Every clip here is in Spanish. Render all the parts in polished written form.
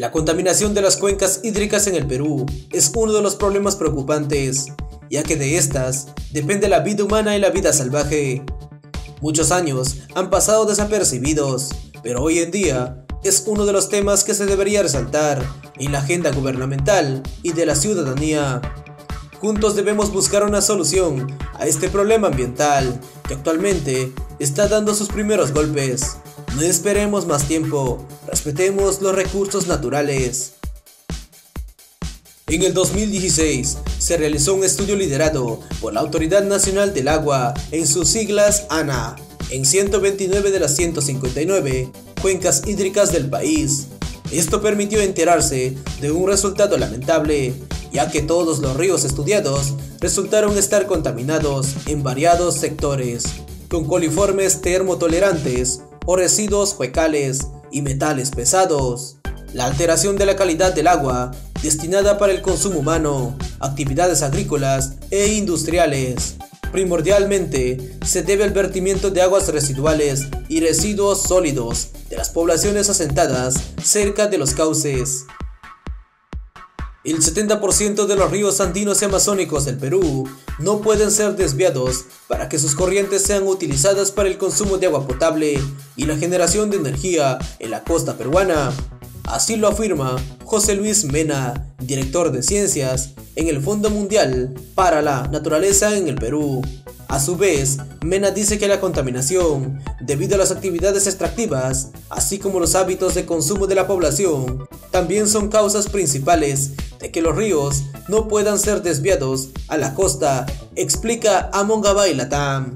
La contaminación de las cuencas hídricas en el Perú es uno de los problemas preocupantes, ya que de estas depende la vida humana y la vida salvaje. Muchos años han pasado desapercibidos, pero hoy en día es uno de los temas que se debería resaltar en la agenda gubernamental y de la ciudadanía. Juntos debemos buscar una solución a este problema ambiental que actualmente está dando sus primeros golpes. No esperemos más tiempo, respetemos los recursos naturales. En el 2016 se realizó un estudio liderado por la Autoridad Nacional del Agua, en sus siglas ANA, en 129 de las 159 cuencas hídricas del país. Esto permitió enterarse de un resultado lamentable, ya que todos los ríos estudiados resultaron estar contaminados en variados sectores, con coliformes termotolerantes o residuos fecales y metales pesados. La alteración de la calidad del agua destinada para el consumo humano, actividades agrícolas e industriales. Primordialmente se debe al vertimiento de aguas residuales y residuos sólidos de las poblaciones asentadas cerca de los cauces. El 70% de los ríos andinos y amazónicos del Perú no pueden ser desviados para que sus corrientes sean utilizadas para el consumo de agua potable y la generación de energía en la costa peruana. Así lo afirma José Luis Mena, director de Ciencias en el Fondo Mundial para la Naturaleza en el Perú. A su vez, Mena dice que la contaminación, debido a las actividades extractivas, así como los hábitos de consumo de la población, también son causas principales de que los ríos no puedan ser desviados a la costa, explica Amongabay Latam.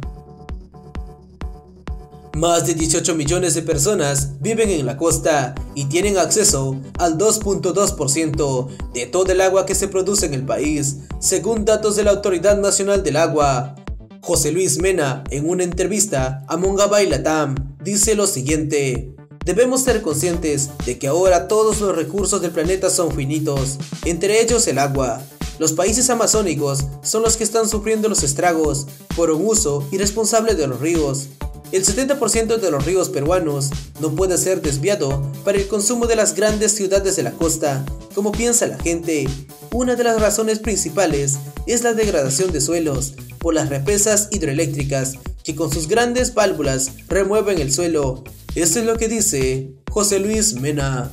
Más de 18 millones de personas viven en la costa y tienen acceso al 2.2% de todo el agua que se produce en el país, según datos de la Autoridad Nacional del Agua. José Luis Mena, en una entrevista a Amongabay Latam, dice lo siguiente: debemos ser conscientes de que ahora todos los recursos del planeta son finitos, entre ellos el agua. Los países amazónicos son los que están sufriendo los estragos por un uso irresponsable de los ríos. El 70% de los ríos peruanos no puede ser desviado para el consumo de las grandes ciudades de la costa, como piensa la gente. Una de las razones principales es la degradación de suelos por las represas hidroeléctricas que con sus grandes válvulas remueven el suelo. Esto es lo que dice José Luis Mena.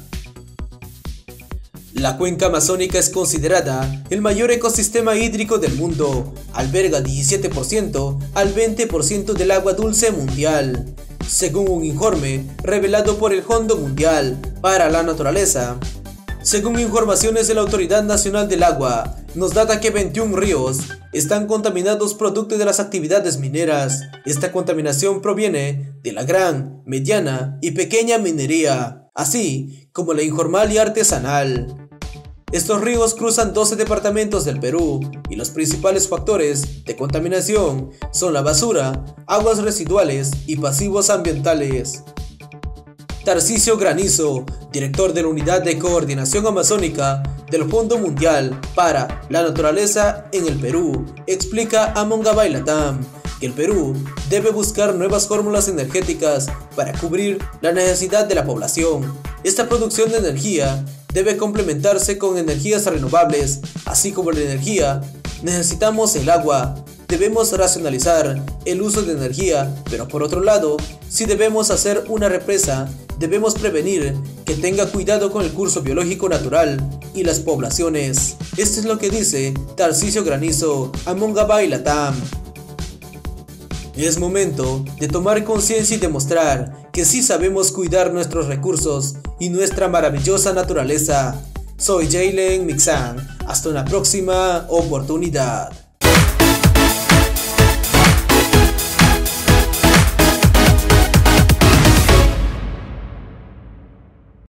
La cuenca amazónica es considerada el mayor ecosistema hídrico del mundo. Alberga 17% al 20% del agua dulce mundial, según un informe revelado por el Fondo Mundial para la Naturaleza. Según informaciones de la Autoridad Nacional del Agua, nos data que 21 ríos están contaminados producto de las actividades mineras. Esta contaminación proviene de la gran, mediana y pequeña minería, así como la informal y artesanal. Estos ríos cruzan 12 departamentos del Perú y los principales factores de contaminación son la basura, aguas residuales y pasivos ambientales. Tarcisio Granizo, director de la Unidad de Coordinación Amazónica del Fondo Mundial para la Naturaleza en el Perú, explica a Amongabay Latam que el Perú debe buscar nuevas fórmulas energéticas para cubrir la necesidad de la población. Esta producción de energía debe complementarse con energías renovables, así como la energía. Necesitamos el agua. Debemos racionalizar el uso de energía, pero por otro lado, si debemos hacer una represa, debemos prevenir que tenga cuidado con el curso biológico natural y las poblaciones. Esto es lo que dice Tarcisio Granizo, Amongabay Latam. Es momento de tomar conciencia y demostrar que sí sabemos cuidar nuestros recursos y nuestra maravillosa naturaleza. Soy Jaylen Mixan. Hasta una próxima oportunidad.